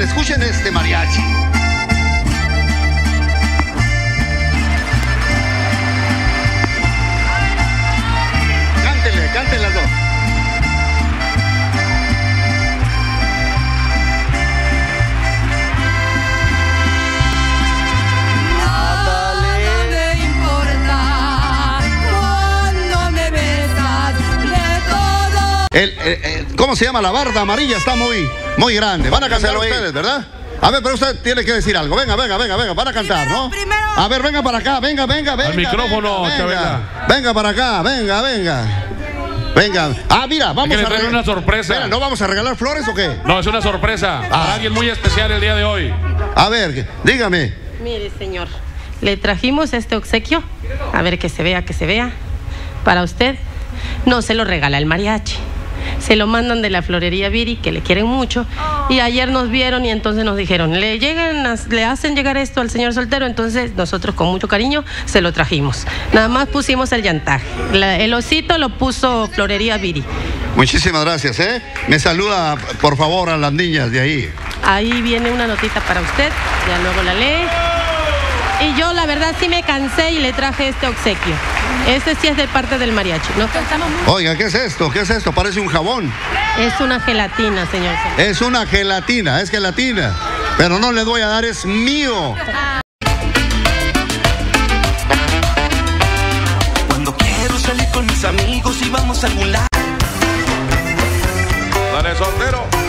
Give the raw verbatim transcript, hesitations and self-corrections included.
escuchen este mariachi. Cántele, canten las dos. El, el, el, ¿Cómo se llama? La barda amarilla está muy, muy grande. Van a cantar ustedes, ¿verdad? A ver, pero usted tiene que decir algo. Venga, venga, venga, venga. Van a cantar, ¿no? Primero. A ver, venga para acá. Venga, venga, venga. Al micrófono, venga, Chabela. Venga para acá. Venga, venga. Venga. Ah, mira, vamos a regalar una sorpresa. Mira, ¿no vamos a regalar flores o qué? No, es una sorpresa. Ah. Para alguien muy especial el día de hoy. A ver, dígame. Mire, señor. Le trajimos este obsequio. A ver, que se vea, que se vea. Para usted. No se lo regala el mariachi. Se lo mandan de la florería Viri, que le quieren mucho. Y ayer nos vieron y entonces nos dijeron, le llegan, a, le hacen llegar esto al señor soltero. Entonces nosotros con mucho cariño se lo trajimos. Nada más pusimos el llantaje. La, el osito lo puso florería Viri. Muchísimas gracias, ¿eh? Me saluda, por favor, a las niñas de ahí. Ahí viene una notita para usted, ya luego la lee. Y yo la verdad sí me cansé y le traje este obsequio. Este sí es de parte del mariachi, ¿no? Oiga, ¿qué es esto? ¿Qué es esto? Parece un jabón. Es una gelatina, señor. Es una gelatina, es gelatina. Pero no le voy a dar, es mío. Cuando quiero salir con mis amigos y vamos a algún lado. Dale, soltero.